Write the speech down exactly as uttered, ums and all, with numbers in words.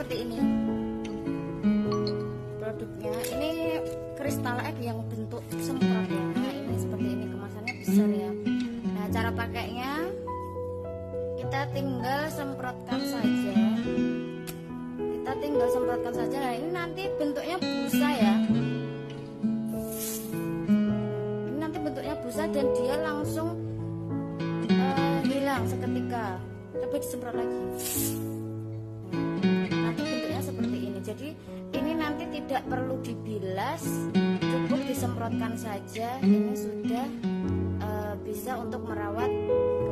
seperti ini produknya. Ini kristal egg yang bentuk semprot ya. Nah, ini seperti ini, kemasannya besar ya. Nah, cara pakainya kita tinggal semprotkan saja. Kita tinggal semprotkan saja. Nah, ini nanti bentuknya busa ya. Ini nanti bentuknya busa dan dia langsung uh, hilang seketika. Tapi disemprot lagi. Nanti bentuknya seperti ini. Jadi ini nanti tidak perlu dibilas, cukup disemprotkan saja. Ini sudah uh, bisa untuk merawat